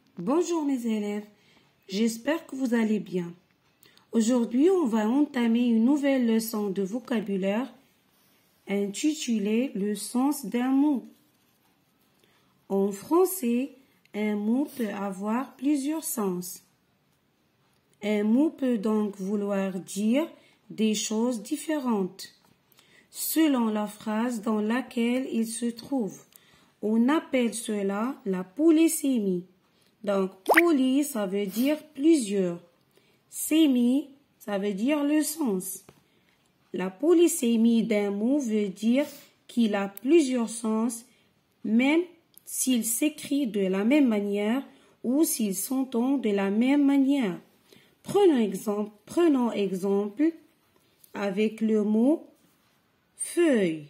Bonjour mes élèves, j'espère que vous allez bien. Aujourd'hui, on va entamer une nouvelle leçon de vocabulaire intitulée « Le sens d'un mot ». En français, un mot peut avoir plusieurs sens. Un mot peut donc vouloir dire des choses différentes selon la phrase dans laquelle il se trouve. On appelle cela la polysémie. Donc, poly, ça veut dire plusieurs. Sémie, ça veut dire le sens. La polysémie d'un mot veut dire qu'il a plusieurs sens, même s'il s'écrit de la même manière ou s'il s'entend de la même manière. Prenons exemple avec le mot feuille.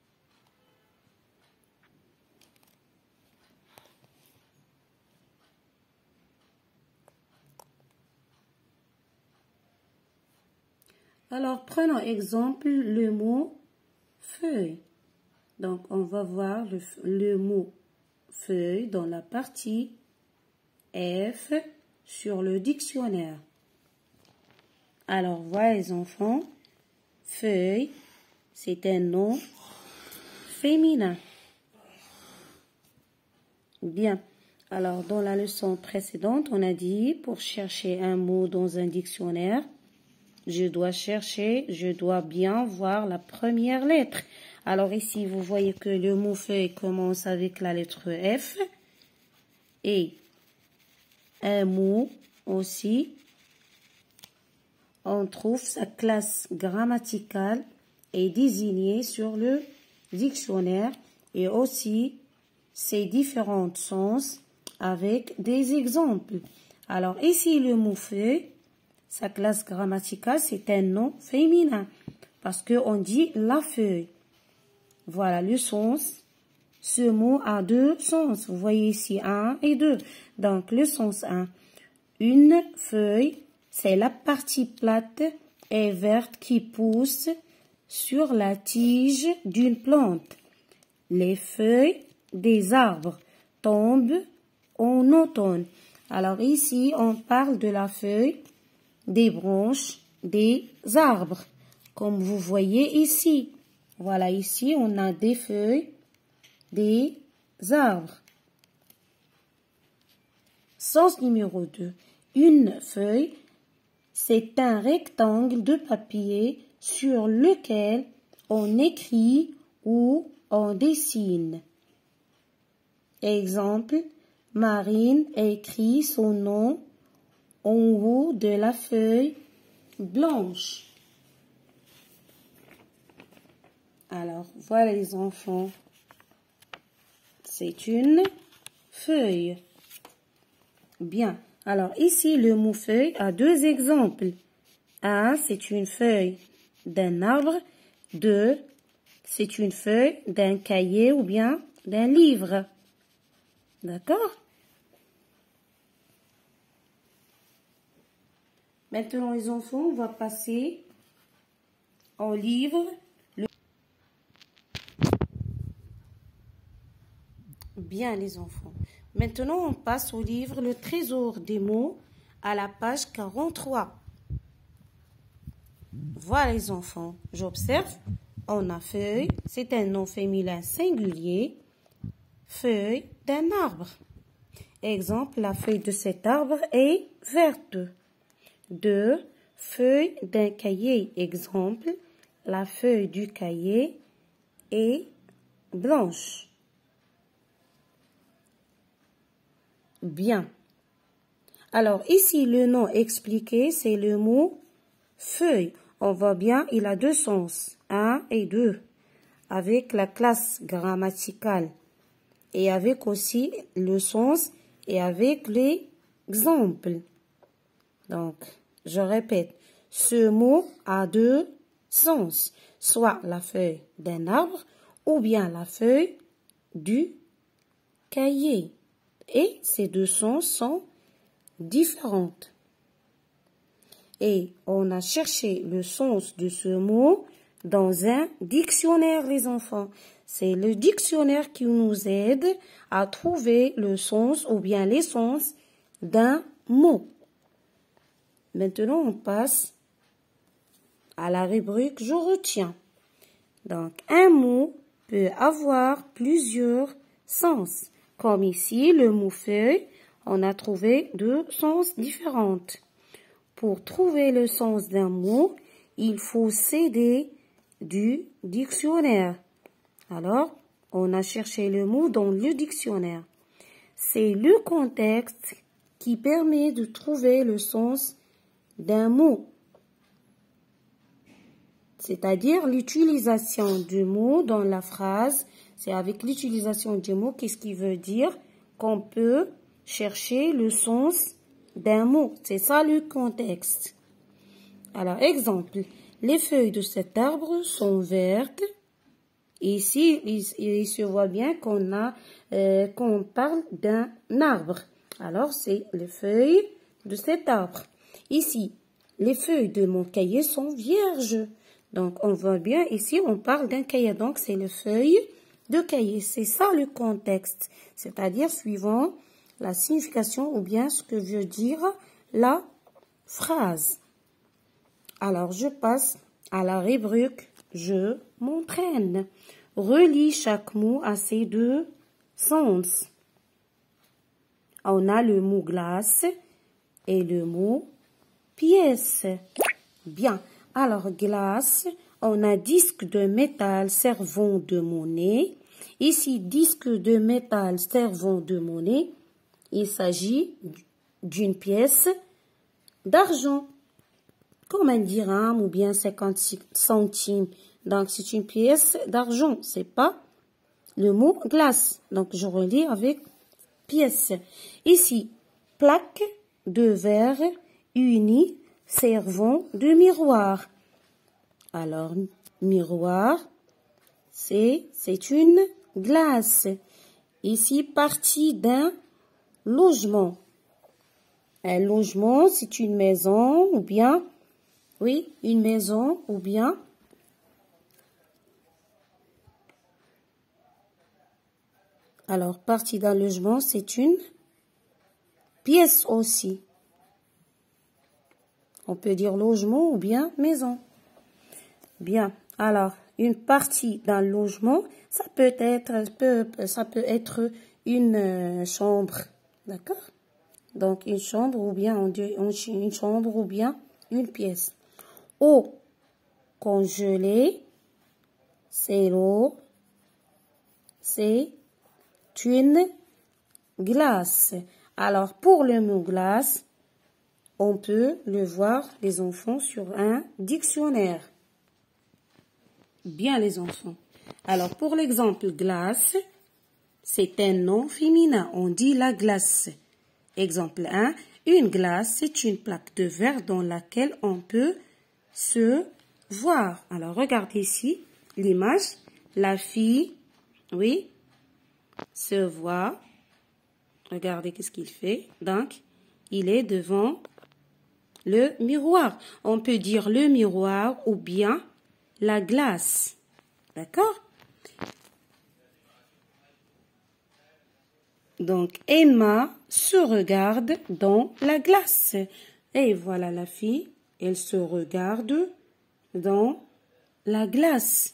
Alors, prenons exemple le mot feuille. Donc, on va voir le mot feuille dans la partie F sur le dictionnaire. Alors, voilà les enfants, feuille, c'est un nom féminin. Bien. Alors, dans la leçon précédente, on a dit, pour chercher un mot dans un dictionnaire, je dois bien voir la première lettre. Alors ici, vous voyez que le mot feuille commence avec la lettre F. Et un mot aussi, on trouve sa classe grammaticale et désignée sur le dictionnaire et aussi ses différents sens avec des exemples. Alors ici, le mot feuille, sa classe grammaticale, c'est un nom féminin parce qu'on dit la feuille. Voilà le sens. Ce mot a deux sens. Vous voyez ici 1 et 2. Donc le sens 1. Une feuille, c'est la partie plate et verte qui pousse sur la tige d'une plante. Les feuilles des arbres tombent en automne. Alors ici, on parle de la feuille des branches des arbres, comme vous voyez ici. Voilà, ici, on a des feuilles des arbres. Sens numéro 2. Une feuille, c'est un rectangle de papier sur lequel on écrit ou on dessine. Exemple, Marine écrit son nom en haut de la feuille blanche. Alors, voilà les enfants. C'est une feuille. Bien. Alors, ici, le mot feuille a deux exemples. 1, c'est une feuille d'un arbre. 2, c'est une feuille d'un cahier ou bien d'un livre. D'accord? Maintenant, les enfants, on va passer au livre. Bien, les enfants. Maintenant, on passe au livre Le Trésor des mots à la page 43. Voilà, les enfants. J'observe. On a feuille. C'est un nom féminin singulier. Feuille d'un arbre. Exemple, la feuille de cet arbre est verte. 2. Feuille d'un cahier. Exemple, la feuille du cahier est blanche. Bien. Alors, ici, le nom expliqué, c'est le mot feuille. On voit bien, il a deux sens, 1 et 2, avec la classe grammaticale et avec aussi le sens et avec les exemples. Donc, je répète, ce mot a deux sens, soit la feuille d'un arbre ou bien la feuille du cahier. Et ces deux sens sont différents. Et on a cherché le sens de ce mot dans un dictionnaire, les enfants. C'est le dictionnaire qui nous aide à trouver le sens ou bien les sens d'un mot. Maintenant, on passe à la rubrique « Je retiens ». Donc, un mot peut avoir plusieurs sens. Comme ici, le mot « feuille », on a trouvé deux sens différents. Pour trouver le sens d'un mot, il faut s'aider du dictionnaire. Alors, on a cherché le mot dans le dictionnaire. C'est le contexte qui permet de trouver le sens d'un mot. C'est-à-dire l'utilisation du mot dans la phrase. C'est avec l'utilisation du mot, qu'est-ce qui veut dire qu'on peut chercher le sens d'un mot. C'est ça le contexte. Alors, exemple, les feuilles de cet arbre sont vertes. Ici, il se voit bien qu'on parle d'un arbre. Alors, c'est les feuilles de cet arbre. Ici, les feuilles de mon cahier sont vierges. Donc, on voit bien, ici, on parle d'un cahier. Donc, c'est les feuilles de cahier. C'est ça le contexte. C'est-à-dire, suivant la signification ou bien ce que veut dire la phrase. Alors, je passe à la rubrique « Je m'entraîne ». Relie chaque mot à ses deux sens. On a le mot « glace » et le mot « pièce ». Bien. Alors, glace, on a disque de métal servant de monnaie. Ici, disque de métal servant de monnaie. Il s'agit d'une pièce d'argent, comme un dirham ou bien 50 centimes. Donc, c'est une pièce d'argent. C'est pas le mot glace. Donc, je relis avec pièce. Ici, plaque de verre unie servant de miroir. Alors, miroir, c'est une glace. Ici, partie d'un logement. Un logement, c'est une maison ou bien, oui, une maison ou bien, alors, partie d'un logement, c'est une pièce aussi. On peut dire logement ou bien maison. Bien. Alors, une partie d'un logement, ça peut être une chambre. D'accord? Donc, une chambre ou bien, on dit une chambre ou bien une pièce. Eau congelée, c'est l'eau, c'est une glace. Alors, pour le mot glace, on peut le voir, les enfants, sur un dictionnaire. Bien, les enfants. Alors, pour l'exemple glace, c'est un nom féminin. On dit la glace. Exemple 1. Une glace, c'est une plaque de verre dans laquelle on peut se voir. Alors, regardez ici l'image. La fille, oui, se voit. Regardez qu'est-ce qu'il fait. Donc, il est devant le miroir. On peut dire le miroir ou bien la glace. D'accord? Donc, Emma se regarde dans la glace. Et voilà la fille, elle se regarde dans la glace.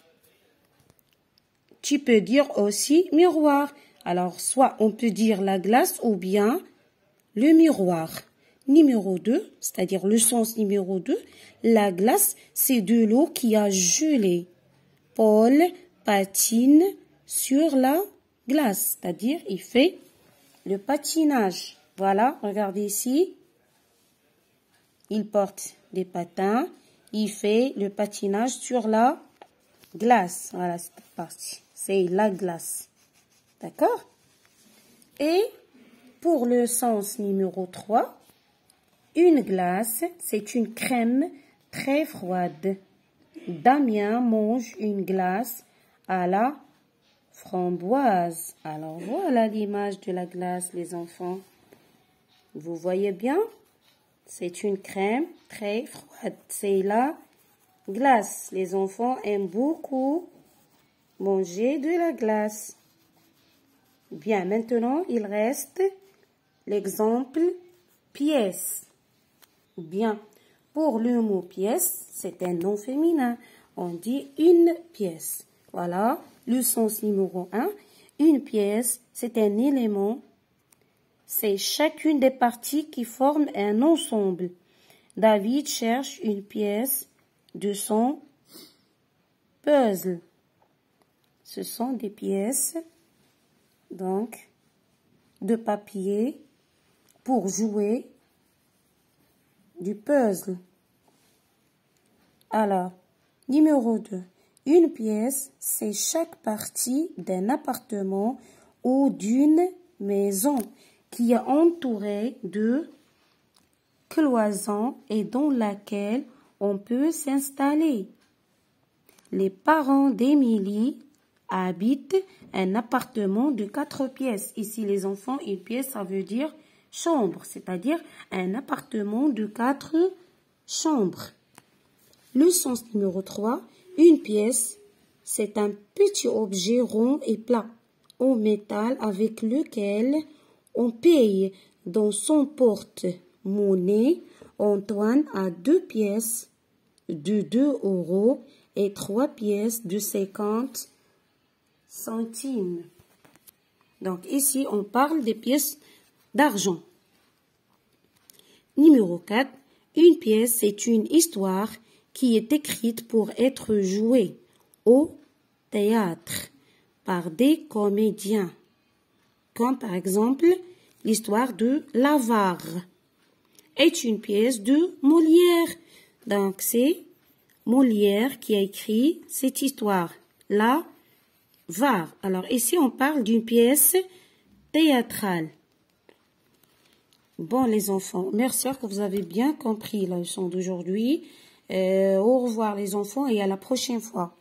Tu peux dire aussi miroir. Alors, soit on peut dire la glace ou bien le miroir. Numéro 2, c'est-à-dire le sens numéro 2, la glace, c'est de l'eau qui a gelé. Paul patine sur la glace, c'est-à-dire il fait le patinage. Voilà, regardez ici. Il porte des patins, il fait le patinage sur la glace. Voilà, c'est parti. C'est la glace. D'accord? Et pour le sens numéro 3, une glace, c'est une crème très froide. Damien mange une glace à la framboise. Alors voilà l'image de la glace, les enfants. Vous voyez bien? C'est une crème très froide. C'est la glace. Les enfants aiment beaucoup manger de la glace. Bien, maintenant, il reste l'exemple pièce. Bien, pour le mot pièce, c'est un nom féminin. On dit une pièce. Voilà, le sens numéro 1. Une pièce, c'est un élément. C'est chacune des parties qui forment un ensemble. David cherche une pièce de son puzzle. Ce sont des pièces, donc, de papier pour jouer du puzzle. Alors, numéro 2. Une pièce, c'est chaque partie d'un appartement ou d'une maison qui est entourée de cloisons et dans laquelle on peut s'installer. Les parents d'Émilie habitent un appartement de 4 pièces. Ici, les enfants, une pièce, ça veut dire chambre, c'est-à-dire un appartement de 4 chambres. Le sens numéro 3, une pièce, c'est un petit objet rond et plat en métal avec lequel on paye. Dans son porte-monnaie, Antoine a 2 pièces de 2 € et 3 pièces de 50 centimes. Donc ici, on parle des pièces d'argent. Numéro 4. Une pièce, c'est une histoire qui est écrite pour être jouée au théâtre par des comédiens, comme par exemple l'histoire de l'avare est une pièce de Molière. Donc c'est Molière qui a écrit cette histoire, l'avare. Alors ici on parle d'une pièce théâtrale. Bon les enfants, merci que vous avez bien compris la leçon d'aujourd'hui. Au revoir les enfants et à la prochaine fois.